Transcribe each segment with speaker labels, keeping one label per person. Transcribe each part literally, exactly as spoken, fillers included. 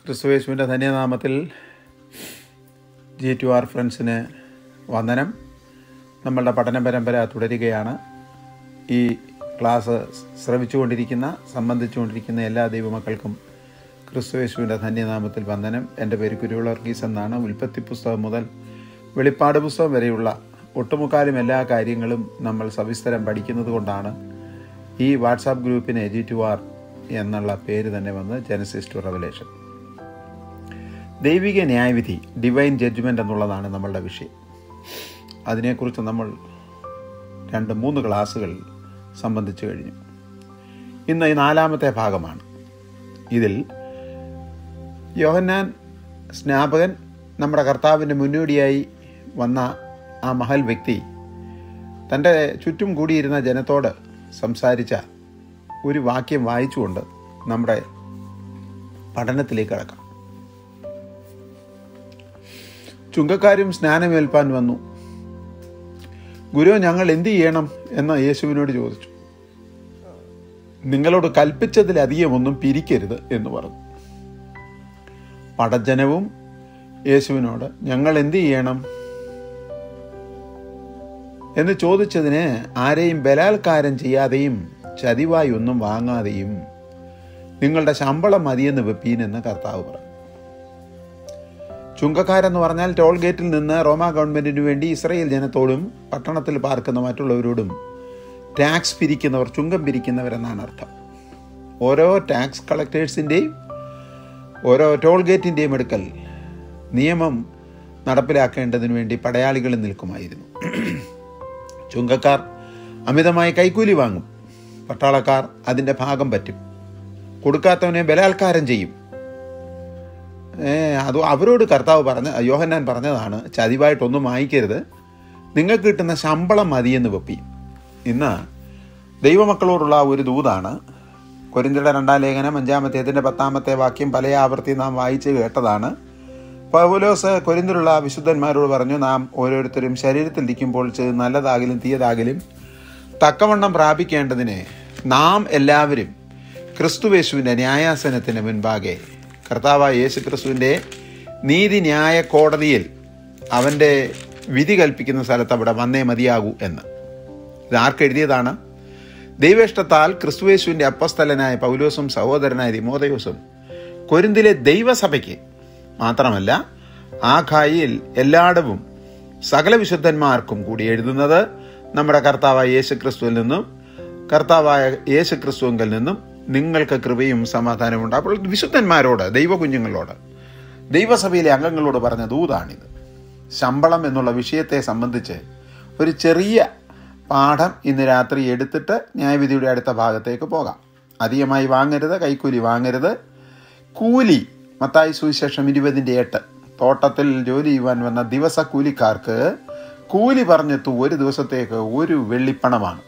Speaker 1: ക്രിസ്തുയേശുവിൻ്റെ ധന്യനാമത്തിൽ G two R ഫ്രണ്ട്സിന് വന്ദനം. നമ്മളുടെ പഠന പരമ്പര തുടരുകയാണ്. ഈ ക്ലാസ് ശ്രവിച്ചുകൊണ്ടിരിക്കുന്ന സംബന്ധിച്ചുകൊണ്ടിരിക്കുന്ന എല്ലാ ദൈവമക്കൾക്കും ക്രിസ്തുയേശുവിൻ്റെ ധന്യനാമത്തിൽ വന്ദനം. എൻ്റെ പേര് കുരുവിള്ള വർഗീസ് എന്നാണ്. ഉൽപ്പത്തി പുസ്തകം മുതൽ വെളിപ്പാട് പുസ്തകം വരെയുള്ള ഒട്ടുമുക്കാലും എല്ലാ കാര്യങ്ങളും നമ്മൾ സവിസ്തരം പഠിക്കുന്നത് കൊണ്ടാണ് ഈ വാട്സാപ്പ് ഗ്രൂപ്പിന് ജി ടു ആർ എന്നുള്ള പേര് തന്നെ വന്ന് ജെനസിസ് ടു റെവലേഷൻ. ദൈവിക ന്യായവിധി, ഡിവൈൻ ജഡ്ജ്മെൻ്റ് എന്നുള്ളതാണ് നമ്മളുടെ വിഷയം. അതിനെക്കുറിച്ച് നമ്മൾ രണ്ട് മൂന്ന് ക്ലാസ്സുകൾ സംബന്ധിച്ചു കഴിഞ്ഞു. ഇന്ന് ഈ നാലാമത്തെ ഭാഗമാണ്. ഇതിൽ യോഹന്നാൻ സ്നാപകൻ നമ്മുടെ കർത്താവിൻ്റെ മുന്നോടിയായി വന്ന ആ മഹൽ വ്യക്തി തൻ്റെ ചുറ്റും കൂടിയിരുന്ന ജനത്തോട് സംസാരിച്ച ഒരു വാക്യം വായിച്ചുകൊണ്ട് നമ്മുടെ പഠനത്തിലേക്ക് കടക്കാം. ചുങ്കക്കാരും സ്നാനമേൽപ്പാൻ വന്നു. ഗുരു, ഞങ്ങൾ എന്തു ചെയ്യണം എന്ന് യേശുവിനോട് ചോദിച്ചു. നിങ്ങളോട് കൽപ്പിച്ചതിലധികം ഒന്നും പിരിക്കരുത് എന്ന് പറഞ്ഞു. പടജനവും യേശുവിനോട് ഞങ്ങൾ എന്തു ചെയ്യണം എന്ന് ചോദിച്ചതിന് ആരെയും ബലാത്കാരം ചെയ്യാതെയും ചതിവായി ഒന്നും വാങ്ങാതെയും നിങ്ങളുടെ ശമ്പളം മതിയെന്ന് വെപ്പീനെന്ന് കർത്താവ് പറഞ്ഞു. ചുങ്കക്കാരെന്ന് പറഞ്ഞാൽ ടോൾ ഗേറ്റിൽ നിന്ന് റോമാ ഗവൺമെൻറ്റിനു വേണ്ടി ഇസ്രയേൽ ജനത്തോടും പട്ടണത്തിൽ പാർക്കുന്ന മറ്റുള്ളവരോടും ടാക്സ് പിരിക്കുന്നവർ, ചുങ്കം പിരിക്കുന്നവരെന്നാണ് അർത്ഥം. ഓരോ ടാക്സ് കളക്ടേഴ്സിൻ്റെയും ഓരോ ടോൾ ഗേറ്റിൻ്റെയും അടുക്കൽ നിയമം നടപ്പിലാക്കേണ്ടതിനു വേണ്ടി പടയാളികൾ നിൽക്കുമായിരുന്നു. ചുങ്കക്കാർ അമിതമായി കൈക്കൂലി വാങ്ങും. പട്ടാളക്കാർ അതിൻ്റെ ഭാഗം പറ്റും. കൊടുക്കാത്തവനെ ബലാത്കാരം ചെയ്യും. അത് അവരോട് കർത്താവ് പറഞ്ഞ യോഹന്നാൻ പറഞ്ഞതാണ്, ചതിവായിട്ടൊന്നും വാങ്ങിക്കരുത്, നിങ്ങൾക്ക് കിട്ടുന്ന ശമ്പളം മതിയെന്ന് വെപ്പി. ഇന്ന് ദൈവമക്കളോടുള്ള ഒരു ദൂതാണ്. കൊരിന്ത്യരുടെ രണ്ടാം ലേഖനം അഞ്ചാമത്തേതിൻ്റെ പത്താമത്തെ വാക്യം പല ആവർത്തി നാം വായിച്ച് കേട്ടതാണ്. പൗലോസ് കൊരിന്ത്യരുള്ള വിശുദ്ധന്മാരോട് പറഞ്ഞു, നാം ഓരോരുത്തരും ശരീരത്തിൽ ഇരിക്കുമ്പോൾ ചെയ്ത് നല്ലതാകിലും തീയതാകിലും തക്കവണ്ണം പ്രാപിക്കേണ്ടതിന് നാം എല്ലാവരും ക്രിസ്തുയേശുവിൻ്റെ ന്യായാസനത്തിന് മുൻപാകെ കർത്താവായ യേശു ക്രിസ്തുവിൻ്റെ നീതിന്യായ കോടതിയിൽ അവൻ്റെ വിധി കൽപ്പിക്കുന്ന സ്ഥലത്ത് അവിടെ വന്നേ മതിയാകൂ എന്ന്. ഇത് ആർക്കെഴുതിയതാണ്? ദൈവേഷ്ടത്താൽ ക്രിസ്തുയേശുവിൻ്റെ അപ്പസ്തലനായ പൗലോസും സഹോദരനായ തിമോഥെയോസും കൊരിന്തിലെ ദൈവസഭയ്ക്ക് മാത്രമല്ല ആഖായിൽ എല്ലായിടവും സകല വിശുദ്ധന്മാർക്കും കൂടി എഴുതുന്നത് നമ്മുടെ കർത്താവായ യേശു ക്രിസ്തുവിൽ നിന്നും കർത്താവായ യേശു ക്രിസ്തുവിൽ നിന്നും നിങ്ങൾക്ക് കൃപയും സമാധാനവും ഉണ്ട്. അപ്പോൾ വിശുദ്ധന്മാരോട്, ദൈവകുഞ്ഞുങ്ങളോട്, ദൈവസഭയിലെ അംഗങ്ങളോട് പറഞ്ഞ ദൂതാണിത്. ശമ്പളം എന്നുള്ള വിഷയത്തെ സംബന്ധിച്ച് ഒരു ചെറിയ പാഠം ഇന്ന് രാത്രി എടുത്തിട്ട് ന്യായവിധിയുടെ അടുത്ത ഭാഗത്തേക്ക് പോകാം. അധികമായി വാങ്ങരുത്, കൈക്കൂലി വാങ്ങരുത്. കൂലി, മത്തായി സുവിശേഷം ഇരുപതിൻ്റെ എട്ട്, തോട്ടത്തിൽ ജോലി ചെയ്യുവാൻ വന്ന ദിവസ കൂലിക്കാർക്ക് കൂലി പറഞ്ഞെത്തു ഒരു ദിവസത്തേക്ക് ഒരു വെള്ളിപ്പണമാണ്.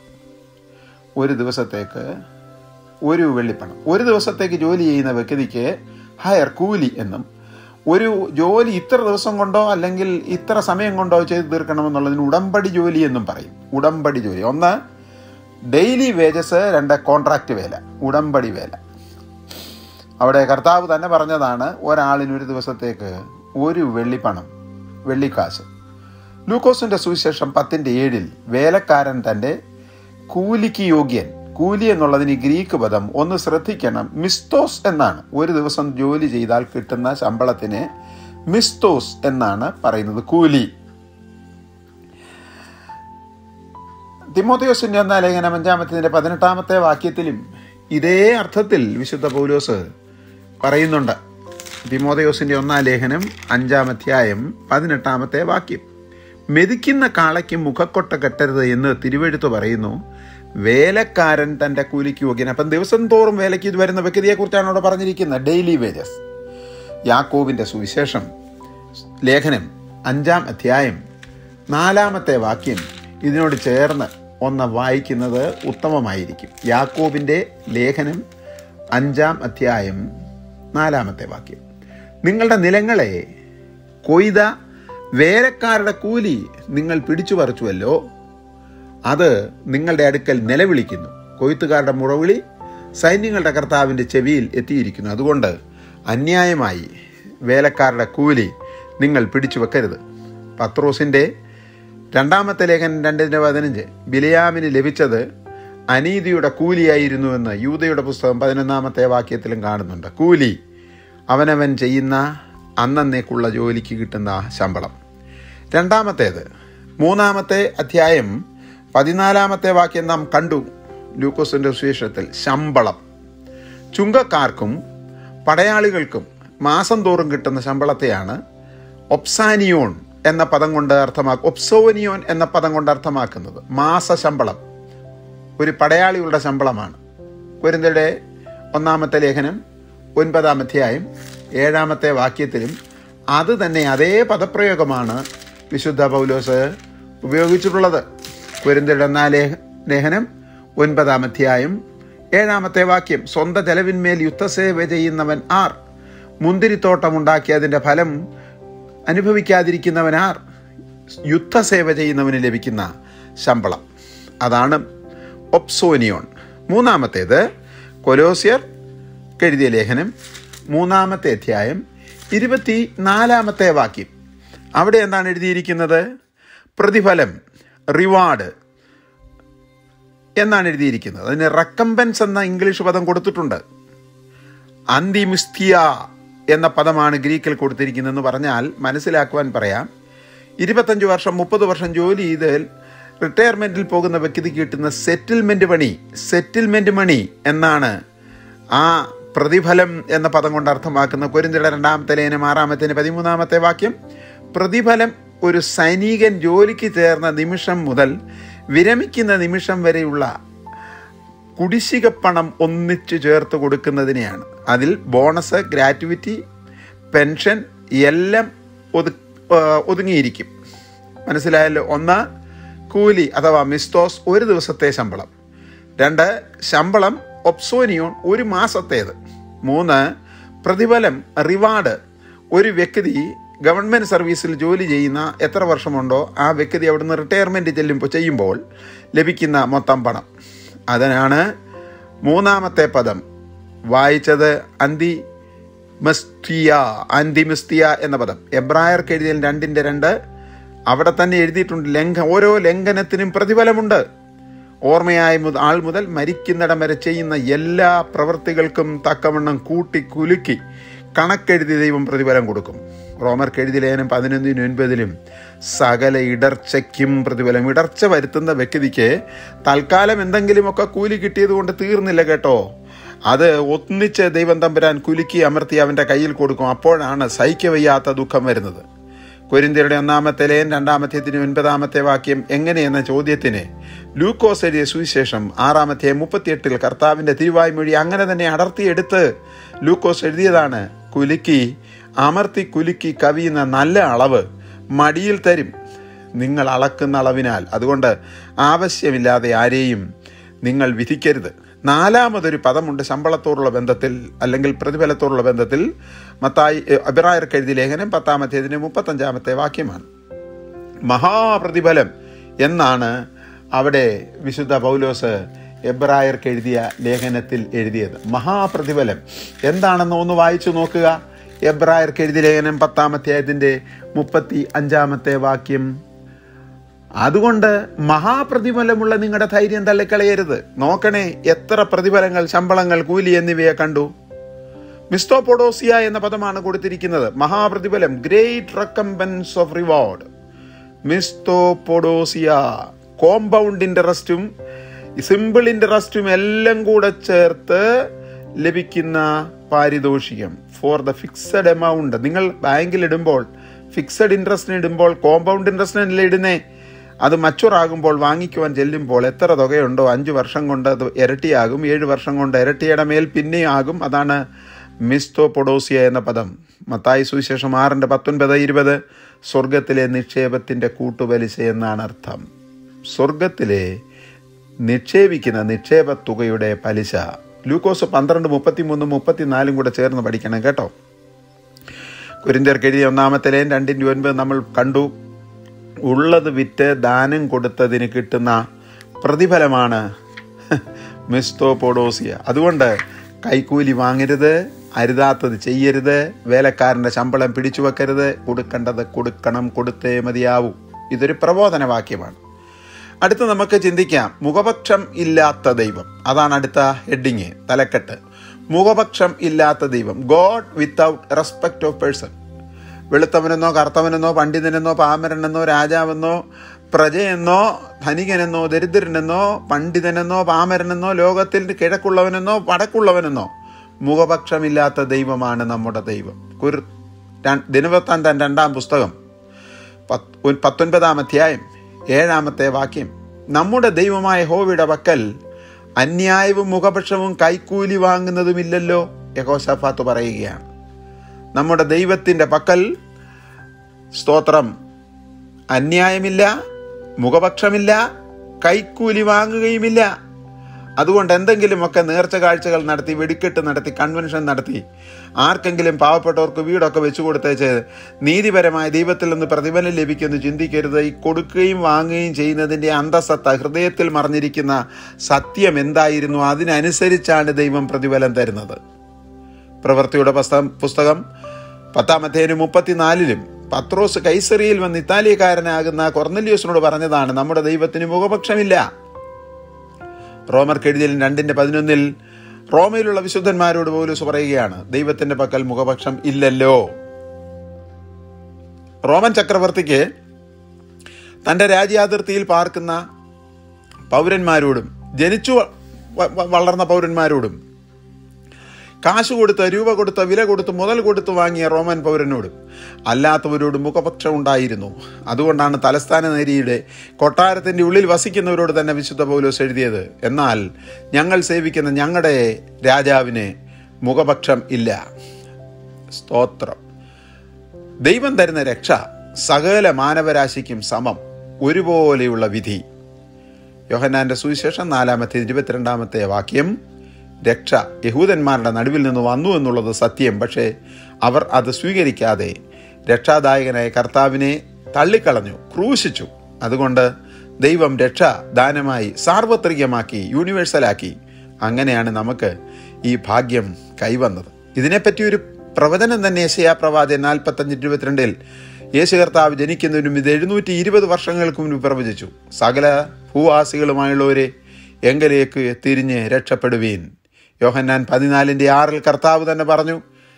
Speaker 1: ഒരു ദിവസത്തേക്ക് ഒരു വെള്ളിപ്പണം. ഒരു ദിവസത്തേക്ക് ജോലി ചെയ്യുന്ന വ്യക്തിക്ക് ഹയർ കൂലി എന്നും, ഒരു ജോലി ഇത്ര ദിവസം കൊണ്ടോ അല്ലെങ്കിൽ ഇത്ര സമയം കൊണ്ടോ ചെയ്ത് തീർക്കണമെന്നുള്ളതിന് ഉടമ്പടി ജോലി എന്നും പറയും. ഉടമ്പടി ജോലി, ഒന്ന് ഡെയിലി വേജസ്, രണ്ട് കോൺട്രാക്റ്റ് വേല, ഉടമ്പടി വേല. അവിടെ കർത്താവ് തന്നെ പറഞ്ഞതാണ്, ഒരാളിന് ഒരു ദിവസത്തേക്ക് ഒരു വെള്ളിപ്പണം, വെള്ളിക്കാശ്. ലൂക്കോസിൻ്റെ സുവിശേഷം പത്തിൻ്റെ ഏഴിൽ വേലക്കാരൻ തൻ്റെ കൂലിക്ക് യോഗ്യൻ. കൂലി എന്നുള്ളതിന് ഗ്രീക്ക് പദം ഒന്ന് ശ്രദ്ധിക്കണം, മിസ്തോസ് എന്നാണ്. ഒരു ദിവസം ജോലി ചെയ്താൽ കിട്ടുന്ന ശമ്പളത്തിന് മിസ്തോസ് എന്നാണ് പറയുന്നത്, കൂലി. തിമോഥെയോസിൻ്റെ ഒന്നാം ലേഖനം അഞ്ചാമത്തേതിൻ്റെ പതിനെട്ടാമത്തെ വാക്യത്തിലും ഇതേ അർത്ഥത്തിൽ വിശുദ്ധ പൗലോസ് പറയുന്നുണ്ട്. തിമോഥെയോസിൻ്റെ ഒന്നാം ലേഖനം അഞ്ചാമധ്യായം പതിനെട്ടാമത്തെ വാക്യം, മെതിക്കുന്ന കാളയ്ക്ക് മുഖക്കൊട്ട കെട്ടരുത് എന്ന് തിരുവെഴുത്ത് പറയുന്നു, വേലക്കാരൻ തൻ്റെ കൂലിക്ക് യോഗ്യൻ. അപ്പം ദിവസം തോറും വേലയ്ക്ക് വരുന്ന വ്യക്തിയെക്കുറിച്ചാണ് അവിടെ പറഞ്ഞിരിക്കുന്നത്, ഡെയിലി വേജസ്. യാക്കോബിൻ്റെ സുവിശേഷം ലേഖനം അഞ്ചാം അധ്യായം നാലാമത്തെ വാക്യം ഇതിനോട് ചേർന്ന് ഒന്ന് വായിക്കുന്നത് ഉത്തമമായിരിക്കും. യാക്കോബിൻ്റെ ലേഖനം അഞ്ചാം അധ്യായം നാലാമത്തെ വാക്യം, നിങ്ങളുടെ നിലങ്ങളെ കൊയ്ത വേലക്കാരുടെ കൂലി നിങ്ങൾ പിടിച്ചു പറിച്ചുവല്ലോ, അത് നിങ്ങളുടെ അടുക്കൽ നിലവിളിക്കുന്നു. കൊയ്ത്തുകാരുടെ മുറവിളി സൈന്യങ്ങളുടെ കർത്താവിൻ്റെ ചെവിയിൽ എത്തിയിരിക്കുന്നു. അതുകൊണ്ട് അന്യായമായി വേലക്കാരുടെ കൂലി നിങ്ങൾ പിടിച്ചു വെക്കരുത്. പത്രോസിൻ്റെ രണ്ടാമത്തെ ലേഖനം രണ്ടിൻ്റെ പതിനഞ്ച്, ബിലയാമിന് ലഭിച്ചത് അനീതിയുടെ കൂലിയായിരുന്നുവെന്ന് യൂദയുടെ പുസ്തകം പതിനൊന്നാമത്തെ വാക്യത്തിലും കാണുന്നുണ്ട്. കൂലി അവനവൻ ചെയ്യുന്ന അന്നന്നേക്കുള്ള ജോലിക്ക് കിട്ടുന്ന ശമ്പളം. രണ്ടാമത്തേത്, മൂന്നാമത്തെ അധ്യായം പതിനാലാമത്തെ വാക്യം നാം കണ്ടു ലൂക്കോസിൻ്റെ സുവിശേഷത്തിൽ. ശമ്പളം ചുങ്കക്കാർക്കും പടയാളികൾക്കും മാസം തോറും കിട്ടുന്ന ശമ്പളത്തെയാണ് ഒപ്സാനിയോൺ എന്ന പദം കൊണ്ട് അർത്ഥമാക്കുക ഒപ്സോനിയോൻ എന്ന പദം കൊണ്ട് അർത്ഥമാക്കുന്നത്. മാസ ശമ്പളം ഒരു പടയാളികളുടെ ശമ്പളമാണ്. കൊരിന്ത്യരുടെ ഒന്നാമത്തെ ലേഖനം ഒൻപതാം അധ്യായം ഏഴാമത്തെ വാക്യത്തിലും അത് തന്നെ അതേ പദപ്രയോഗമാണ് വിശുദ്ധ പൗലോസ് ഉപയോഗിച്ചിട്ടുള്ളത്. കൊരിന്ത്യരുടെ ഒന്നാം ലേഖനം ഒൻപതാം അധ്യായം ഏഴാമത്തെ വാക്യം, സ്വന്തം ചെലവിന്മേൽ യുദ്ധസേവ ചെയ്യുന്നവൻ ആർ? മുന്തിരിത്തോട്ടമുണ്ടാക്കി അതിൻ്റെ ഫലം അനുഭവിക്കാതിരിക്കുന്നവൻ ആർ? യുദ്ധസേവ ചെയ്യുന്നവന് ലഭിക്കുന്ന ശമ്പളം, അതാണ് ഒപ്സോനിയോൺ. മൂന്നാമത്തേത് കൊലോസ്യർ എഴുതിയ ലേഖനം മൂന്നാമത്തെ അധ്യായം ഇരുപത്തി നാലാമത്തെ വാക്യം. അവിടെ എന്താണ് എഴുതിയിരിക്കുന്നത്? പ്രതിഫലം, റിവാർഡ് എന്നാണ് എഴുതിയിരിക്കുന്നത്. അതിന് റെക്കംപൻസ് എന്ന ഇംഗ്ലീഷ് പദം കൊടുത്തിട്ടുണ്ട്. അന്തിമിസ്തിയ എന്ന പദമാണ് ഗ്രീക്കിൽ കൊടുത്തിരിക്കുന്നതെന്ന് പറഞ്ഞാൽ മനസ്സിലാക്കുവാൻ പറയാം. ഇരുപത്തഞ്ച് വർഷം മുപ്പത് വർഷം ജോലി ചെയ്ത് റിട്ടയർമെൻറ്റിൽ പോകുന്ന വ്യക്തിക്ക് കിട്ടുന്ന സെറ്റിൽമെൻറ്റ് മണി സെറ്റിൽമെൻറ്റ് മണി എന്നാണ് ആ പ്രതിഫലം എന്ന പദം കൊണ്ട് അർത്ഥമാക്കുന്ന. കൊരിന്ത്യരുടെ രണ്ടാമത്തെ ലേഖനം ആറാമത്തേന് പതിമൂന്നാമത്തെ വാക്യം, പ്രതിഫലം ഒരു സൈനികൻ ജോലിക്ക് ചേർന്ന നിമിഷം മുതൽ വിരമിക്കുന്ന നിമിഷം വരെയുള്ള കുടിശ്ശിക പണം ഒന്നിച്ചു ചേർത്ത് കൊടുക്കുന്നതിനെയാണ്. അതിൽ ബോണസ്, ഗ്രാറ്റുവിറ്റി, പെൻഷൻ എല്ലാം ഒതു ഒതുങ്ങിയിരിക്കും. മനസ്സിലായല്ലോ? ഒന്ന്, കൂലി അഥവാ മിസ്തോസ്, ഒരു ദിവസത്തെ ശമ്പളം. രണ്ട്, ശമ്പളം ഒപ്സോനിയോൺ, ഒരു മാസത്തേത്. മൂന്ന്, പ്രതിഫലം, റിവാർഡ്, ഒരു വ്യക്തി ഗവൺമെൻറ് സർവീസിൽ ജോലി ചെയ്യുന്ന എത്ര വർഷമുണ്ടോ ആ വ്യക്തി അവിടുന്ന് റിട്ടയർമെൻറ്റ് ചെല്ലുമ്പോൾ ചെയ്യുമ്പോൾ ലഭിക്കുന്ന മൊത്തം പണം. അതിനാണ് മൂന്നാമത്തെ പദം വായിച്ചത് അന്തി മസ്റ്റിയ അന്തിമിസ്തിയ എന്ന പദം. എബ്രായർക്ക് എഴുതിയ രണ്ടിൻ്റെ രണ്ട് അവിടെ തന്നെ എഴുതിയിട്ടുണ്ട്. ലംഘ ഓരോ ലംഘനത്തിനും പ്രതിഫലമുണ്ട്. ഓർമ്മയായ ആൾ മുതൽ മരിക്കുന്നിടം വരെ ചെയ്യുന്ന എല്ലാ പ്രവൃത്തികൾക്കും തക്കവണ്ണം കൂട്ടി കുലുക്കി കണക്കെഴുതി ദൈവം പ്രതിഫലം കൊടുക്കും. റോമർക്ക് എഴുതിയ ലേഖനം പതിനൊന്നിനും ഒൻപതിലും സകല ഇടർച്ചയ്ക്കും പ്രതിഫലം. ഇടർച്ച വരുത്തുന്ന വ്യക്തിക്ക് തൽക്കാലം എന്തെങ്കിലുമൊക്കെ കൂലി കിട്ടിയത് കൊണ്ട് തീർന്നില്ല കേട്ടോ. അത് ഒന്നിച്ച് ദൈവം തമ്പുരാൻ കുലുക്കി അമർത്തി അവൻ്റെ കയ്യിൽ കൊടുക്കും. അപ്പോഴാണ് സഹിക്കവയ്യാത്ത ദുഃഖം വരുന്നത്. കൊരിന്ത്യരുടെ ഒന്നാമത്തെ ലേഖനം രണ്ടാമത്തേതിന് ഒൻപതാമത്തെ വാക്യം എങ്ങനെയെന്ന ചോദ്യത്തിന് ലൂക്കോസ് എഴുതിയ സുവിശേഷം ആറാമത്തെ മുപ്പത്തിയെട്ടിൽ കർത്താവിൻ്റെ തിരുവായ്മൊഴി അങ്ങനെ തന്നെ അടർത്തിയെടുത്ത് ലൂക്കോസ് എഴുതിയതാണ്. കുലുക്കി അമർത്തി കുലുക്കി കവിയുന്ന നല്ല അളവ് മടിയിൽ തരും നിങ്ങൾ അളക്കുന്ന അളവിനാൽ. അതുകൊണ്ട് ആവശ്യമില്ലാതെ ആരെയും നിങ്ങൾ വിധിക്കരുത്. നാലാമതൊരു പദമുണ്ട് ശമ്പളത്തോടുള്ള ബന്ധത്തിൽ അല്ലെങ്കിൽ പ്രതിഫലത്തോടുള്ള ബന്ധത്തിൽ. മത്തായി എബ്രായർക്ക് എഴുതിയ ലേഖനം പത്താമത്തേതിന് മുപ്പത്തഞ്ചാമത്തെ വാക്യമാണ്. മഹാപ്രതിഫലം എന്നാണ് അവിടെ വിശുദ്ധ പൗലോസ് എബ്രായർക്ക് എഴുതിയ ലേഖനത്തിൽ എഴുതിയത്. മഹാപ്രതിഫലം എന്താണെന്ന് ഒന്ന് വായിച്ചു നോക്കുക. എബ്രായർക്ക് എഴുതിയ ലേഖനം പത്താമത്തേതിൻ്റെ മുപ്പത്തി അഞ്ചാമത്തെ വാക്യം. അതുകൊണ്ട് മഹാപ്രതിഫലമുള്ള നിങ്ങളുടെ ധൈര്യം തള്ളിക്കളയരുത്. നോക്കണേ, എത്ര പ്രതിഫലങ്ങൾ, ശമ്പളങ്ങൾ, കൂലി എന്നിവയെ കണ്ടു. മിസ്തോപൊഡോസിയ എന്ന പദമാണ് കൊടുത്തിരിക്കുന്നത്. മഹാപ്രതിഫലം, ഗ്രേറ്റ് റെക്കംപൻസ് ഓഫ് റിവാർഡ്. മിസ്തോപൊഡോസിയ, കോമ്പൗണ്ട് ഇൻട്രസ്റ്റും സിമ്പിൾ ഇൻട്രസ്റ്റും എല്ലാം കൂടെ ചേർത്ത് ലഭിക്കുന്ന പാരിതോഷികം. For the fixed amount. നിങ്ങൾ ബാങ്കിൽ ഇടുമ്പോൾ ഫിക്സഡ് ഇൻട്രസ്റ്റിന് ഇടുമ്പോൾ കോമ്പൗണ്ട് ഇൻട്രസ്റ്റിനല്ലേ ഇടുന്നേ. അത് മച്ചുറാകുമ്പോൾ വാങ്ങിക്കുവാൻ ചെല്ലുമ്പോൾ എത്ര തുകയുണ്ടോ അഞ്ച് വർഷം കൊണ്ട് അത് ഇരട്ടിയാകും, ഏഴ് വർഷം കൊണ്ട് ഇരട്ടിയുടെ മേൽ പിന്നെയും ആകും. അതാണ് മിസ്തോപൊഡോസിയ എന്ന പദം. മത്തായി സുവിശേഷം ആറിൻ്റെ പത്തൊൻപത് ഇരുപത് സ്വർഗത്തിലെ നിക്ഷേപത്തിൻ്റെ കൂട്ടുപലിശ എന്നാണ് അർത്ഥം. സ്വർഗത്തിലെ നിക്ഷേപിക്കുന്ന നിക്ഷേപ തുകയുടെ പലിശ. ലൂക്കോസ് പന്ത്രണ്ട് മുപ്പത്തി മൂന്നും മുപ്പത്തിനാലും കൂടെ ചേർന്ന് പഠിക്കണം കേട്ടോ. കൊരിന്ത്യർക്ക് എഴുതിയ ഒന്നാമത്തെ ലേഖനം രണ്ടിൻ്റെ ഒൻപത് നമ്മൾ കണ്ടു. ഉള്ളത് വിറ്റ് ദാനം കൊടുത്തതിന് കിട്ടുന്ന പ്രതിഫലമാണ് മിസ്തോപൊഡോസിയ. അതുകൊണ്ട് കൈക്കൂലി വാങ്ങരുത്, അരുതാത്തത് ചെയ്യരുത്, വേലക്കാരൻ്റെ ശമ്പളം പിടിച്ചു വെക്കരുത്, കൊടുക്കേണ്ടത് കൊടുക്കണം, കൊടുത്തേ മതിയാവൂ. ഇതൊരു പ്രബോധന വാക്യമാണ്. അടുത്ത് നമുക്ക് ചിന്തിക്കാം, മുഖപക്ഷം ഇല്ലാത്ത ദൈവം. അതാണ് അടുത്ത ഹെഡിങ്, തലക്കെട്ട്. മുഖപക്ഷം ഇല്ലാത്ത ദൈവം, God without respect of person. വെളുത്തവനെന്നോ കറുത്തവനെന്നോ പണ്ഡിതനെന്നോ പാമരനെന്നോ രാജാവെന്നോ പ്രജയെന്നോ ധനികനെന്നോ ദരിദ്രനെന്നോ പണ്ഡിതനെന്നോ പാമരനെന്നോ ലോകത്തിൽ കിഴക്കുള്ളവനെന്നോ വടക്കുള്ളവനെന്നോ മുഖപക്ഷമില്ലാത്ത ദൈവമാണ് നമ്മുടെ ദൈവം. കുർ ദിനവൃത്താന്തം രണ്ടാം പുസ്തകം പത്തൊൻപതാം അധ്യായം ഏഴാമത്തെ വാക്യം. നമ്മുടെ ദൈവമായ യഹോവയുടെ പക്കൽ അന്യായവും മുഖപക്ഷവും കൈക്കൂലി വാങ്ങുന്നതുമില്ലല്ലോ, യഹോശാഫാത്ത് പറയുകയാണ്. നമ്മുടെ ദൈവത്തിൻ്റെ പക്കൽ സ്തോത്രം അന്യായമില്ല, മുഖപക്ഷമില്ല, കൈക്കൂലി വാങ്ങുകയുമില്ല. അതുകൊണ്ട് എന്തെങ്കിലുമൊക്കെ നേർച്ച കാഴ്ചകൾ നടത്തി, വെടിക്കെട്ട് നടത്തി, കൺവെൻഷൻ നടത്തി, ആർക്കെങ്കിലും പാവപ്പെട്ടവർക്ക് വീടൊക്കെ വെച്ചു കൊടുത്തേച്ച് നീതിപരമായ ദൈവത്തിൽ നിന്ന് പ്രതിഫലം ലഭിക്കുമെന്ന് ചിന്തിക്കരുത്. ഈ കൊടുക്കുകയും വാങ്ങുകയും ചെയ്യുന്നതിൻ്റെ അന്തസത്ത, ഹൃദയത്തിൽ മറഞ്ഞിരിക്കുന്ന സത്യം എന്തായിരുന്നു, അതിനനുസരിച്ചാണ് ദൈവം പ്രതിഫലം തരുന്നത്. പ്രവൃത്തിയുടെ പുസ്തകം പുസ്തകം പത്താമത്തേനും മുപ്പത്തിനാലിലും പത്രോസ് കൈസറിയിൽ വന്ന് ഇത്താലിയക്കാരനാകുന്ന കൊർന്നല്യോസിനോട് പറഞ്ഞതാണ്, നമ്മുടെ ദൈവത്തിന് മുഖപക്ഷമില്ല. റോമർക്ക് എഴുതിയ രണ്ടിന്റെ പതിനൊന്നിൽ റോമയിലുള്ള വിശുദ്ധന്മാരോട് പൗലോസ് പറയുകയാണ്, ദൈവത്തിന്റെ പക്കൽ മുഖപക്ഷം ഇല്ലല്ലോ. റോമൻ ചക്രവർത്തിക്ക് തൻ്റെ രാജ്യാതിർത്തിയിൽ പാർക്കുന്ന പൗരന്മാരോടും ജനിച്ചു വളർന്ന പൗരന്മാരോടും കാശ് കൊടുത്ത്, രൂപ കൊടുത്ത്, വില കൊടുത്ത്, മുതൽ കൊടുത്ത് വാങ്ങിയ റോമൻ പൗരനോടും അല്ലാത്തവരോട് മുഖപക്ഷം ഉണ്ടായിരുന്നു. അതുകൊണ്ടാണ് തലസ്ഥാന നഗരിയുടെ കൊട്ടാരത്തിൻ്റെ ഉള്ളിൽ വസിക്കുന്നവരോട് തന്നെ വിശുദ്ധ പൗലോസ് എഴുതിയത്, എന്നാൽ ഞങ്ങൾ സേവിക്കുന്ന ഞങ്ങളുടെ രാജാവിന് മുഖപക്ഷം ഇല്ല. സ്തോത്രം. ദൈവം തരുന്ന രക്ഷ സകല മാനവരാശിക്കും സമം, ഒരുപോലെയുള്ള വിധി. യോഹന്നാന്റെ സുവിശേഷം നാലാമത്തെ ഇരുപത്തിരണ്ടാമത്തെ വാക്യം, രക്ഷ യഹൂദന്മാരുടെ നടുവിൽ നിന്ന് വന്നു എന്നുള്ളത് സത്യം, പക്ഷേ അവർ അത് സ്വീകരിക്കാതെ രക്ഷാദായകനായ കർത്താവിനെ തള്ളിക്കളഞ്ഞു, ക്രൂശിച്ചു. അതുകൊണ്ട് ദൈവം രക്ഷ ദാനമായി സാർവത്രികമാക്കി, യൂണിവേഴ്സലാക്കി. അങ്ങനെയാണ് നമുക്ക് ഈ ഭാഗ്യം കൈവന്നത്. ഇതിനെപ്പറ്റി ഒരു പ്രവചനം തന്നെ യെശയ്യാ പ്രവാചകൻ നാൽപ്പത്തഞ്ച് ഇരുപത്തിരണ്ടിൽ യേശു കർത്താവ് ജനിക്കുന്നതിനും ഇത് എഴുന്നൂറ്റി ഇരുപത് വർഷങ്ങൾക്ക് മുൻപ് പ്രവചിച്ചു. സകല ഭൂവാസികളുമായുള്ളവരെ എങ്കലേക്ക് തിരിഞ്ഞ് രക്ഷപ്പെടുവീൻ. യോഹന്നാൻ പതിനാലിൻ്റെ ആറിൽ കർത്താവ് തന്നെ പറഞ്ഞു,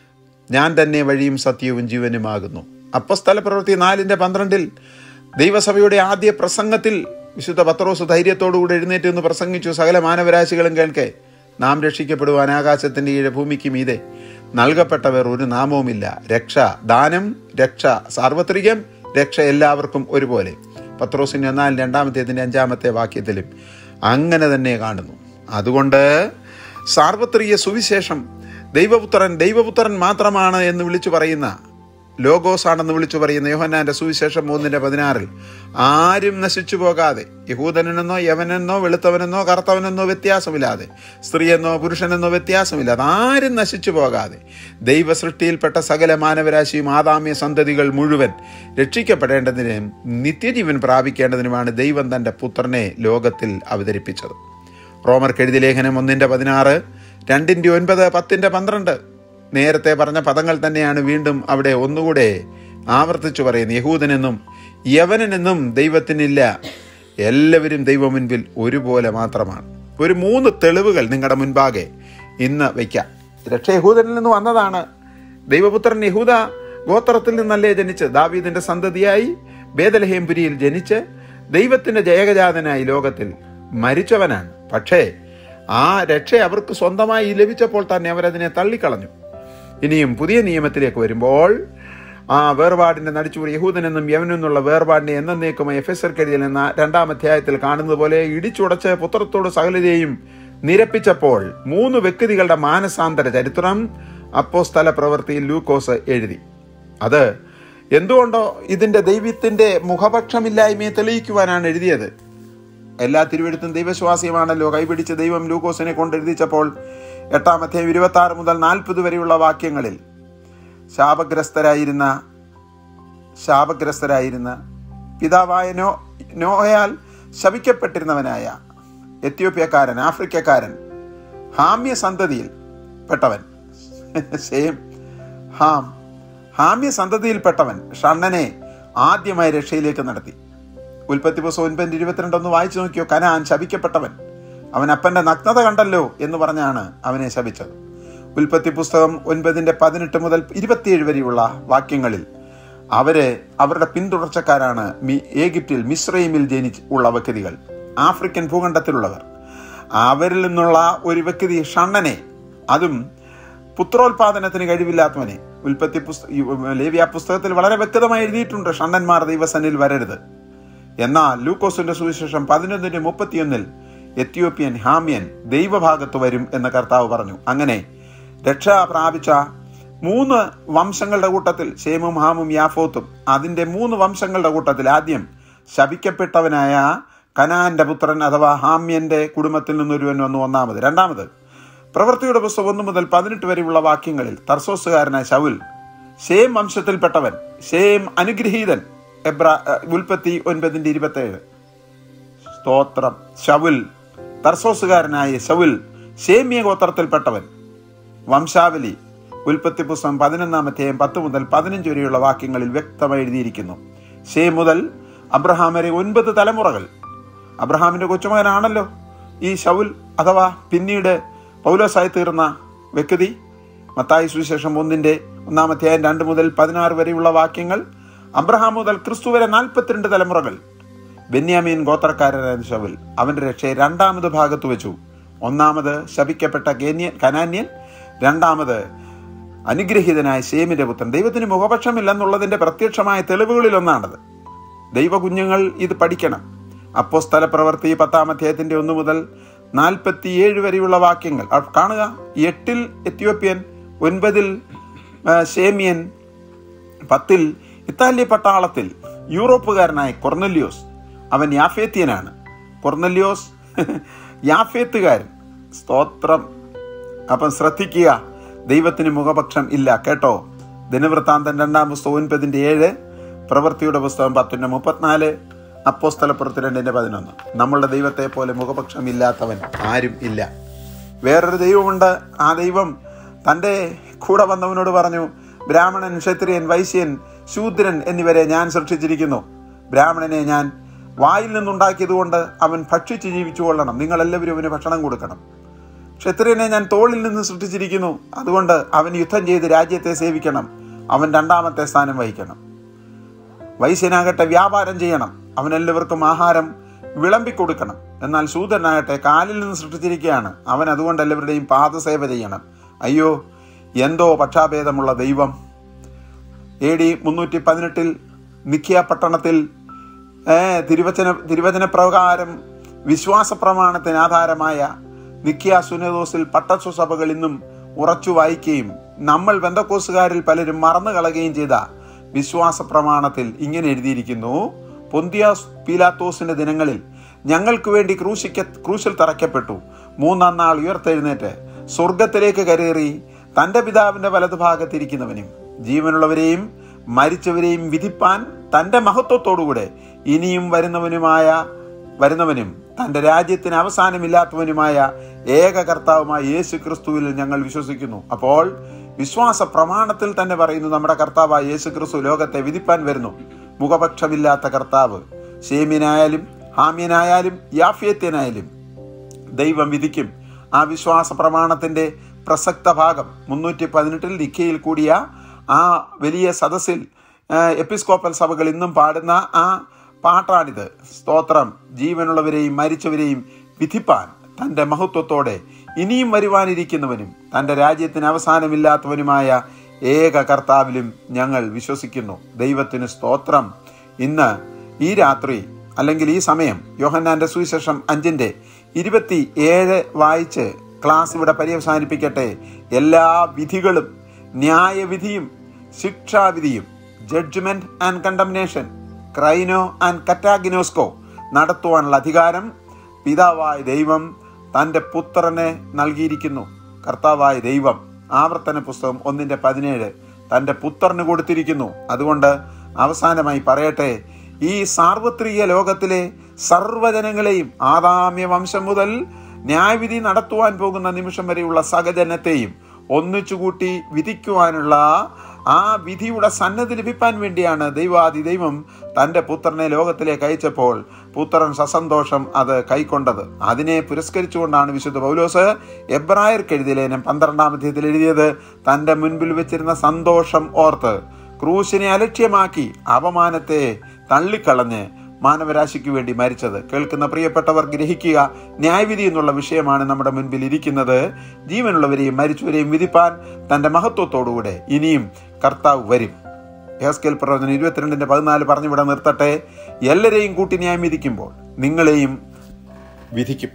Speaker 1: ഞാൻ തന്നെ വഴിയും സത്യവും ജീവനുമാകുന്നു. അപ്പോസ്തല പ്രവൃത്തി നാലിൻ്റെ പന്ത്രണ്ടിൽ ദൈവസഭയുടെ ആദ്യ പ്രസംഗത്തിൽ വിശുദ്ധ പത്രോസ് ധൈര്യത്തോടുകൂടി എഴുന്നേറ്റ് നിന്ന് പ്രസംഗിച്ചു, സകല മാനവരാശികളും കേൾക്കെ, നാം രക്ഷിക്കപ്പെടുവാൻ ആകാശത്തിൻ്റെ കീഴെ ഭൂമിക്ക് മീതെ നൽകപ്പെട്ടവർ ഒരു നാമവുമില്ല. രക്ഷ ദാനം, രക്ഷ സാർവത്രികം, രക്ഷ എല്ലാവർക്കും ഒരുപോലെ. പത്രോസിൻ്റെ എന്നാൽ രണ്ടാമത്തേതിൻ്റെ അഞ്ചാമത്തെ വാക്യത്തിലും അങ്ങനെ തന്നെ കാണുന്നു. അതുകൊണ്ട് സാർവത്രിക സുവിശേഷം ദൈവപുത്രൻ ദൈവപുത്രൻ മാത്രമാണ് എന്ന് വിളിച്ചു പറയുന്ന, ലോഗോസ് ആണെന്ന് വിളിച്ചു പറയുന്ന യോഹന്നാന്റെ സുവിശേഷം മൂന്നിന്റെ പതിനാറിൽ ആരും നശിച്ചു പോകാതെ, യഹൂദനെന്നോ യവനെന്നോ വെളുത്തവനെന്നോ കറുത്തവനെന്നോ വ്യത്യാസമില്ലാതെ, സ്ത്രീയെന്നോ പുരുഷനെന്നോ വ്യത്യാസമില്ലാതെ, ആരും നശിച്ചു പോകാതെ ദൈവ സൃഷ്ടിയിൽപ്പെട്ട സകല മാനവരാശിയും ആദാമ്യ സന്തതികൾ മുഴുവൻ രക്ഷിക്കപ്പെടേണ്ടതിനും നിത്യജീവൻ പ്രാപിക്കേണ്ടതിനുമാണ് ദൈവം തൻ്റെ പുത്രനെ ലോകത്തിൽ അവതരിപ്പിച്ചത്. റോമർക്ക് എഴുതിയ ലേഖനം ഒന്നിൻ്റെ പതിനാറ്, രണ്ടിൻ്റെ ഒൻപത്, പത്തിൻ്റെ പന്ത്രണ്ട് നേരത്തെ പറഞ്ഞ പദങ്ങൾ തന്നെയാണ് വീണ്ടും അവിടെ ഒന്നുകൂടെ ആവർത്തിച്ചു പറയുന്നത്. യഹൂദനെന്നും യവനനെന്നും ദൈവത്തിനില്ല, എല്ലാവരും ദൈവ മുൻപിൽ ഒരുപോലെ മാത്രമാണ്. ഒരു മൂന്ന് തെളിവുകൾ നിങ്ങളുടെ മുൻപാകെ ഇന്ന് വയ്ക്കാം. രക്ഷ യഹൂദനിൽ നിന്ന് വന്നതാണ്. ദൈവപുത്രൻ യഹൂദ ഗോത്രത്തിൽ നിന്നല്ലേ ജനിച്ച്, ദാവീദിന്റെ സന്തതിയായി ബേദലഹേം പുരിയിൽ ജനിച്ച് ദൈവത്തിന്റെ ജയഗജാതനായി ലോകത്തിൽ മരിച്ചവനാണ്. പക്ഷേ ആ രക്ഷ അവർക്ക് സ്വന്തമായി ലഭിച്ചപ്പോൾ തന്നെ അവരതിനെ തള്ളിക്കളഞ്ഞു. ഇനിയും പുതിയ നിയമത്തിലേക്ക് വരുമ്പോൾ ആ വേർപാടിന്റെ നടിച്ചുകൂടി യഹൂദനെന്നും യവനെന്നുള്ള വേർപാടിനെ എന്നേക്കുമായി എഫെസ്യർക്ക് എഴുതിയ എന്ന രണ്ടാം അധ്യായത്തിൽ കാണുന്നത് പോലെ ഇടിച്ചുടച്ച് പുത്രത്തോട് സകലതയും നിരപ്പിച്ചപ്പോൾ മൂന്ന് വ്യക്തികളുടെ മാനസാന്തര ചരിത്രം അപ്പോസ്തല പ്രവൃത്തിയിൽ ലൂക്കോസ് എഴുതി. അത് എന്തുകൊണ്ടോ ഇതിന്റെ ദൈവത്തിന്റെ മുഖപക്ഷമില്ലായ്മയെ തെളിയിക്കുവാനാണ് എഴുതിയത്. എല്ലാ തിരുവെഴുത്തും ദൈവശ്വാസ്യമാണല്ലോ. കൈപിടിച്ച് ദൈവം ലൂക്കോസിനെ കൊണ്ടെഴുതിച്ചപ്പോൾ എട്ടാം അധ്യായം ഇരുപത്തി ആറ് മുതൽ നാൽപ്പത് വരെയുള്ള വാക്യങ്ങളിൽ ശാപഗ്രസ്തരായിരുന്ന ശാപഗ്രസ്തരായിരുന്ന പിതാവായ നോ നോഹയാൽ ശപിക്കപ്പെട്ടിരുന്നവനായ എത്യോപ്യക്കാരൻ, ആഫ്രിക്കക്കാരൻ, ഹാമ്യ സന്തതിയിൽ പെട്ടവൻ, ഷേം, ഹാം. ഹാമ്യ സന്തതിയിൽപ്പെട്ടവൻ ഷണ്ണനെ ആദ്യമായി രക്ഷയിലേക്ക് നടത്തി. ഉൽപ്പത്തി പുസ്തകം ഒൻപതിന്റെ ഇരുപത്തിരണ്ടൊന്ന് വായിച്ചു നോക്കിയോ. കനാൻ ശപിക്കപ്പെട്ടവൻ, അവൻ അപ്പന്റെ നഗ്നത കണ്ടല്ലോ എന്ന് പറഞ്ഞാണ് അവനെ ശപിച്ചത്. ഉൽപ്പത്തി പുസ്തകം ഒൻപതിന്റെ പതിനെട്ട് മുതൽ ഇരുപത്തിയേഴ് വരെയുള്ള വാക്യങ്ങളിൽ അവര് അവരുടെ പിന്തുടർച്ചക്കാരാണ് ഈജിപ്തിൽ മിസ്രൈമിൽ ജനിച്ച് ഉള്ള വ്യക്തികൾ, ആഫ്രിക്കൻ ഭൂഖണ്ഡത്തിലുള്ളവർ. അവരിൽ നിന്നുള്ള ഒരു വ്യക്തി ഷണ്ണനെ, അതും പുത്രോത്പാദനത്തിന് കഴിവില്ലാത്തവനെ, ഉൽപ്പത്തി പുസ്തക ലേവ്യ പുസ്തകത്തിൽ വളരെ വ്യക്തമായി എഴുതിയിട്ടുണ്ട്, ഷണ്ണന്മാർ ദൈവസന്നിധിയിൽ വരരുത്. എന്നാൽ ലൂക്കോസിന്റെ സുവിശേഷം പതിനൊന്നിന്റെ മുപ്പത്തിയൊന്നിൽ എത്യോപ്യൻ ഹാമ്യൻ ദൈവഭാഗത്ത് വരും എന്ന് കർത്താവ് പറഞ്ഞു. അങ്ങനെ രക്ഷ പ്രാപിച്ച മൂന്ന് വംശങ്ങളുടെ കൂട്ടത്തിൽ ഷേമും ഹാമും യാഫോത്തും, അതിന്റെ മൂന്ന് വംശങ്ങളുടെ കൂട്ടത്തിൽ ആദ്യം ശപിക്കപ്പെട്ടവനായ കനാന്റെ പുത്രൻ അഥവാ ഹാമ്യന്റെ കുടുംബത്തിൽ നിന്നൊരുവൻ വന്നു ഒന്നാമത്. രണ്ടാമത് പ്രവൃത്തിയുടെ പുസ്തകം ഒന്ന് മുതൽ പതിനെട്ട് വരെയുള്ള വാക്യങ്ങളിൽ തർസോസുകാരനായ ശൗൽ, ഷേം വംശത്തിൽപ്പെട്ടവൻ, ഷേം അനുഗ്രഹീതൻ. എബ്രാ ഉൽപ്പത്തി ഒൻപതിന്റെ ഇരുപത്തേഴ്. സ്തോത്രം. ശൗൽ, തർസോസുകാരനായ ശൗൽ ഷേമ്യ ഗോത്രത്തിൽപ്പെട്ടവൻ. വംശാവലി ഉൽപ്പത്തി പുസ്തകം പതിനൊന്നാം അധ്യായം പത്ത് മുതൽ പതിനഞ്ച് വരെയുള്ള വാക്യങ്ങളിൽ വ്യക്തമായി എഴുതിയിരിക്കുന്നു. ഷേം മുതൽ അബ്രഹാം വരെ ഒൻപത് തലമുറകൾ. അബ്രഹാമിന്റെ കൊച്ചുമകനാണല്ലോ ഈ ശൗൽ അഥവാ പിന്നീട് പൗലോസായി തീർന്ന വ്യക്തി. മത്തായി സുവിശേഷം ഒന്നിന്റെ ഒന്നാം അധ്യായം രണ്ട് മുതൽ പതിനാറ് വരെയുള്ള വാക്യങ്ങൾ. അബ്രഹാം മുതൽ ക്രിസ്തു വരെ നാൽപ്പത്തിരണ്ട് തലമുറകൾ. ബെന്യാമീൻ ഗോത്രക്കാരനായ ശൗൽ അവന്റെ രക്ഷയെ രണ്ടാമത് ഭാഗത്ത് വെച്ചു. ഒന്നാമത് ശപിക്കപ്പെട്ട കനാന്യൻ, രണ്ടാമത് അനുഗ്രഹീതനായ ഷേമിന്റെ പുത്രൻ. ദൈവത്തിന് മുഖപക്ഷമില്ലെന്നുള്ളതിന്റെ പ്രത്യക്ഷമായ തെളിവുകളിൽ ഒന്നാണത്. ദൈവകുഞ്ഞുങ്ങൾ ഇത് പഠിക്കണം. അപ്പോസ്തല പ്രവൃത്തി പത്താം അധ്യായത്തിന്റെ ഒന്ന് മുതൽ നാൽപ്പത്തിയേഴ് വരെയുള്ള വാക്യങ്ങൾ കാണുക. എട്ടിൽ എത്യോപ്യൻ, ഒൻപതിൽ ഷേമ്യൻ, പത്തിൽ ഇത്താലി പട്ടാളത്തിൽ യൂറോപ്പുകാരനായ കൊർന്നല്യോസ്, അവൻ യാഫേത്യനാണ്. കൊർന്നല്യോസ് യാഫേത്തുകാരൻ. സ്തോത്രം. അപ്പം ശ്രദ്ധിക്കുക, ദൈവത്തിന് മുഖപക്ഷം ഇല്ല കേട്ടോ. ദിനവൃത്താന്തം രണ്ടാം പുസ്തകം ഒൻപതിന്റെ ഏഴ്, പ്രവൃത്തിയുടെ പുസ്തകം പത്തിന്റെ മുപ്പത്തിനാല്, അപ്പോസ്തല പ്രവൃത്തി രണ്ടിന്റെ പതിനൊന്ന്. നമ്മളുടെ ദൈവത്തെ പോലെ മുഖപക്ഷം ഇല്ലാത്തവൻ ആരും ഇല്ല. വേറൊരു ദൈവമുണ്ട്. ആ ദൈവം തൻ്റെ കൂടെ വന്നവനോട് പറഞ്ഞു, ബ്രാഹ്മണൻ, ക്ഷത്രിയൻ, വൈശ്യൻ, ശൂദ്രൻ എന്നിവരെ ഞാൻ സൃഷ്ടിച്ചിരിക്കുന്നു. ബ്രാഹ്മണനെ ഞാൻ വായിൽ നിന്നുണ്ടാക്കിയത് കൊണ്ട് അവൻ ഭക്ഷിച്ച് ജീവിച്ചു കൊള്ളണം. നിങ്ങളെല്ലാവരും അവന് ഭക്ഷണം കൊടുക്കണം. ക്ഷത്രിയനെ ഞാൻ തോളിൽ നിന്ന് സൃഷ്ടിച്ചിരിക്കുന്നു. അതുകൊണ്ട് അവൻ യുദ്ധം ചെയ്ത് രാജ്യത്തെ സേവിക്കണം. അവൻ രണ്ടാമത്തെ സ്ഥാനം വഹിക്കണം. വൈശ്യനാകട്ടെ വ്യാപാരം ചെയ്യണം. അവനെല്ലാവർക്കും ആഹാരം വിളമ്പിക്കൊടുക്കണം. എന്നാൽ ശൂദ്രനാകട്ടെ കാലിൽ നിന്ന് സൃഷ്ടിച്ചിരിക്കുകയാണ്. അവൻ അതുകൊണ്ട് എല്ലാവരുടെയും പാദസേവ ചെയ്യണം. അയ്യോ, എന്തോ പക്ഷാഭേദമുള്ള ദൈവം. എ ഡി മുന്നൂറ്റി പതിനെട്ടിൽ നിഖ്യ പട്ടണത്തിൽ തിരുവചന തിരുവചന പ്രകാരം വിശ്വാസ പ്രമാണത്തിന് ആധാരമായ നിഖ്യ സുനദോസിൽ പട്ടത്വ സഭകൾ ഇന്നും ഉറച്ചു വായിക്കുകയും നമ്മൾ പെന്തക്കോസുകാരിൽ പലരും മറന്നു കളയുകയും ചെയ്ത വിശ്വാസ പ്രമാണത്തിൽ ഇങ്ങനെ എഴുതിയിരിക്കുന്നു: പൊന്തിയാസ് പീലാത്തോസിന്റെ ദിനങ്ങളിൽ ഞങ്ങൾക്ക് വേണ്ടി ക്രൂശിക്ക ക്രൂശിൽ തറയ്ക്കപ്പെട്ടു. മൂന്നാം നാൾ ഉയർത്തെഴുന്നേറ്റ് സ്വർഗത്തിലേക്ക് കരേറി തന്റെ പിതാവിന്റെ വലതുഭാഗത്തിരിക്കുന്നവനും ജീവനുള്ളവരെയും മരിച്ചവരെയും വിധിപ്പാൻ തന്റെ മഹത്വത്തോടുകൂടെ ഇനിയും വരുന്നവനുമായ വരുന്നവനും തന്റെ രാജ്യത്തിന് അവസാനമില്ലാത്തവനുമായ ഏക കർത്താവുമായ യേശു ക്രിസ്തുവിൽ ഞങ്ങൾ വിശ്വസിക്കുന്നു. അപ്പോൾ വിശ്വാസ പ്രമാണത്തിൽ തന്നെ പറയുന്നു, നമ്മുടെ കർത്താവായ യേശു ക്രിസ്തു ലോകത്തെ വിധിപ്പാൻ വരുന്നു. മുഖപക്ഷമില്ലാത്ത കർത്താവ്. ഷേമ്യനായാലും ഹാമ്യനായാലും യാഫേത്യനായാലും ദൈവം വിധിക്കും. ആ വിശ്വാസ പ്രമാണത്തിന്റെ പ്രസക്ത ഭാഗം മുന്നൂറ്റി പതിനെട്ടിൽ നിഖ്യയിൽ കൂടിയ ആ വലിയ സദസ്സിൽ എപ്പിസ്കോപ്പൽ സഭകൾ ഇന്നും പാടുന്ന ആ പാട്ടാണിത്. സ്തോത്രം. ജീവനുള്ളവരെയും മരിച്ചവരെയും വിധിപ്പാൻ തൻ്റെ മഹത്വത്തോടെ ഇനിയും വരുവാനിരിക്കുന്നവനും തൻ്റെ രാജ്യത്തിന് അവസാനമില്ലാത്തവനുമായ ഏക കർത്താവിലും ഞങ്ങൾ വിശ്വസിക്കുന്നു. ദൈവത്തിന് സ്തോത്രം. ഇന്ന് ഈ രാത്രി അല്ലെങ്കിൽ ഈ സമയം യോഹന്നാന്റെ സുവിശേഷം അഞ്ചിന്റെ ഇരുപത്തി ഏഴ് വായിച്ച് ക്ലാസ് ഇവിടെ പര്യവസാനിപ്പിക്കട്ടെ. എല്ലാ വിധികളും, ന്യായവിധിയും ശിക്ഷാവിധിയും, ജഡ്ജ്മെന്റ് ആൻഡ് കണ്ടംനേഷൻ, ക്രൈനോ ആൻഡ് കറ്റാഗിനോസ്കോ നടത്തുവാനുള്ള അധികാരം പിതാവായ ദൈവം തൻ്റെ പുത്രനെ നൽകിയിരിക്കുന്നു. കർത്താവായ ദൈവം, ആവർത്തന പുസ്തകം ഒന്നിന്റെ പതിനേഴ്, തൻ്റെ പുത്രന് കൊടുത്തിരിക്കുന്നു. അതുകൊണ്ട് അവസാനമായി പറയട്ടെ, ഈ സാർവത്രിക ലോകത്തിലെ സർവ്വജനങ്ങളെയും ആദാമ്യ വംശം മുതൽ ന്യായവിധി നടത്തുവാൻ പോകുന്ന നിമിഷം വരെയുള്ള സകജനത്തെയും ഒന്നിച്ചുകൂട്ടി വിധിക്കുവാനുള്ള ആ വിധിയുടെ സന്നദ്ധി ലഭിക്കാൻ വേണ്ടിയാണ് ദൈവാദി ദൈവം തൻ്റെ പുത്രനെ ലോകത്തിലേക്ക് അയച്ചപ്പോൾ പുത്രൻ സസന്തോഷം അത് കൈക്കൊണ്ടത്. അതിനെ പുരസ്കരിച്ചുകൊണ്ടാണ് വിശുദ്ധ പൗലോസ് എബ്രായർക്ക് എഴുതിയ ലേഖനം പന്ത്രണ്ടാം അധ്യായത്തിൽ എഴുതിയത്. തൻ്റെ മുൻപിൽ വെച്ചിരുന്ന സന്തോഷം ഓർത്ത് ക്രൂശിനെ അലക്ഷ്യമാക്കി അപമാനത്തെ തള്ളിക്കളഞ്ഞ് മാനവരാശിക്ക് വേണ്ടി മരിച്ചത്. കേൾക്കുന്ന പ്രിയപ്പെട്ടവർ ഗ്രഹിക്കുക, ന്യായവിധി എന്നുള്ള വിഷയമാണ് നമ്മുടെ മുൻപിൽ ഇരിക്കുന്നത്. ജീവനുള്ളവരെയും മരിച്ചവരെയും വിധിപ്പാൻ തൻ്റെ മഹത്വത്തോടുകൂടെ ഇനിയും കർത്താവ് വരും. യഹസ്കേൽ പ്രവചനം ഇരുപത്തിരണ്ടിന്റെ പതിനാല് പറഞ്ഞിവിടെ നിർത്തട്ടെ. എല്ലാവരെയും കൂട്ടി ന്യായം വിധിക്കുമ്പോൾ നിങ്ങളെയും വിധിക്കും.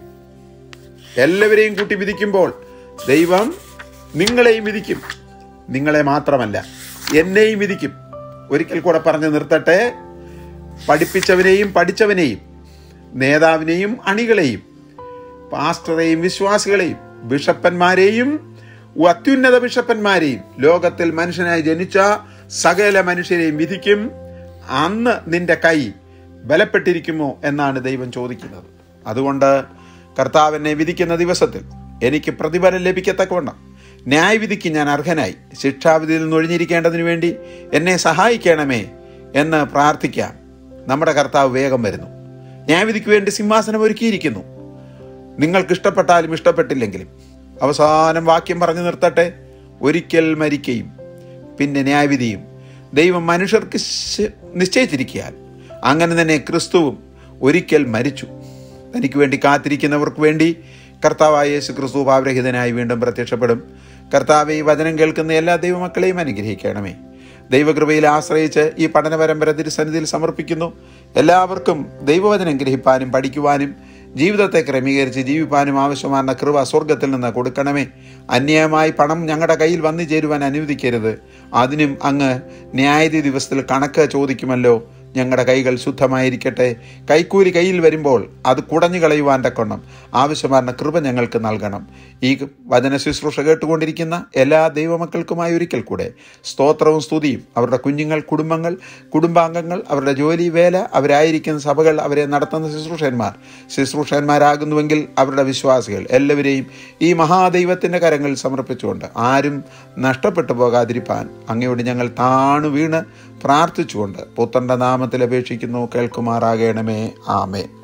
Speaker 1: എല്ലാവരെയും കൂട്ടി വിധിക്കുമ്പോൾ ദൈവം നിങ്ങളെയും വിധിക്കും. നിങ്ങളെ മാത്രമല്ല, എന്നെയും വിധിക്കും. ഒരിക്കൽ കൂടെ പറഞ്ഞു നിർത്തട്ടെ. പഠിപ്പിച്ചവനെയും പഠിച്ചവനെയും, നേതാവിനെയും അണികളെയും, പാസ്റ്ററെയും വിശ്വാസികളെയും, ബിഷപ്പന്മാരെയും അത്യുന്നത ബിഷപ്പന്മാരെയും, ലോകത്തിൽ മനുഷ്യനായി ജനിച്ച സകല മനുഷ്യരെയും വിധിക്കും. അന്ന് നിന്റെ കൈ ബലപ്പെട്ടിരിക്കുമോ എന്നാണ് ദൈവം ചോദിക്കുന്നത്. അതുകൊണ്ട് കർത്താവിനെ വിധിക്കുന്ന ദിവസത്തിൽ എനിക്ക് പ്രതിഫലം ലഭിക്കത്തക്കവണ്ണം ന്യായവിധിക്ക് ഞാൻ അർഹനായി ശിക്ഷാവിധിയിൽ നിന്ന് ഒഴിഞ്ഞിരിക്കേണ്ടതിന് വേണ്ടി എന്നെ സഹായിക്കണമേ എന്ന് പ്രാർത്ഥിക്കാം. നമ്മുടെ കർത്താവ് വേഗം വരുന്നു. ന്യായവിധിക്ക് വേണ്ടി സിംഹാസനം ഒരുക്കിയിരിക്കുന്നു. നിങ്ങൾക്ക് ഇഷ്ടപ്പെട്ടാലും ഇഷ്ടപ്പെട്ടില്ലെങ്കിലും അവസാനം വാക്യം പറഞ്ഞു നിർത്തട്ടെ. ഒരിക്കൽ മരിക്കുകയും പിന്നെ ന്യായവിധിയും ദൈവം മനുഷ്യർക്ക് നിശ്ചയിച്ചിരിക്കാൻ അങ്ങനെ തന്നെ ക്രിസ്തുവും ഒരിക്കൽ മരിച്ചു. തനിക്ക് വേണ്ടി കാത്തിരിക്കുന്നവർക്ക് വേണ്ടി കർത്താവായ യേശു ക്രിസ്തു പാപരഹിതനായി വീണ്ടും പ്രത്യക്ഷപ്പെടും. കർത്താവെ, ഈ വചനം കേൾക്കുന്ന എല്ലാ ദൈവമക്കളെയും അനുഗ്രഹിക്കണമേ. ദൈവകൃപയിൽ ആശ്രയിച്ച് ഈ പഠന പരമ്പര തിരുസന്നിധിയിൽ സമർപ്പിക്കുന്നു. എല്ലാവർക്കും ദൈവവചനം ഗ്രഹിപ്പാനും പഠിക്കുവാനും ജീവിതത്തെ ക്രമീകരിച്ച് ജീവിപ്പാനും ആവശ്യമായ കൃപ സ്വർഗത്തിൽ നിന്ന് കൊടുക്കണമേ. അന്യായമായി പണം ഞങ്ങളുടെ കയ്യിൽ വന്നു ചേരുവാൻ അനുവദിക്കരുത്. അതിനും അങ്ങ് ന്യായവിധി ദിവസത്തിൽ കണക്ക് ചോദിക്കുമല്ലോ. ഞങ്ങളുടെ കൈകൾ ശുദ്ധമായിരിക്കട്ടെ. കൈക്കൂലി കയ്യിൽ വരുമ്പോൾ അത് കുടഞ്ഞു കളയുവാൻ തക്കവണ്ണം ആവശ്യമായ കൃപ ഞങ്ങൾക്ക് നൽകണം. ഈ വചന ശുശ്രൂഷ കേട്ടുകൊണ്ടിരിക്കുന്ന എല്ലാ ദൈവമക്കൾക്കുമായി ഒരിക്കൽ കൂടെ സ്തോത്രവും സ്തുതിയും. അവരുടെ കുഞ്ഞുങ്ങൾ, കുടുംബങ്ങൾ, കുടുംബാംഗങ്ങൾ, അവരുടെ ജോലി, വേല, അവരായിരിക്കുന്ന സഭകൾ, അവരെ നടത്തുന്ന ശുശ്രൂഷന്മാർ, ശുശ്രൂഷന്മാരാകുന്നുവെങ്കിൽ അവരുടെ വിശ്വാസികൾ എല്ലാവരെയും ഈ മഹാദൈവത്തിൻ്റെ കരങ്ങളിൽ സമർപ്പിച്ചുകൊണ്ട് ആരും നഷ്ടപ്പെട്ടു പോകാതിരിപ്പാൻ അങ്ങയോട് ഞങ്ങൾ താണു വീണ് പ്രാർത്ഥിച്ചുകൊണ്ട് പുത്രൻ്റെ നാമത്തിൽ അപേക്ഷിക്കുന്നു. കേൾക്കുമാറാകണമേ. ആമേൻ.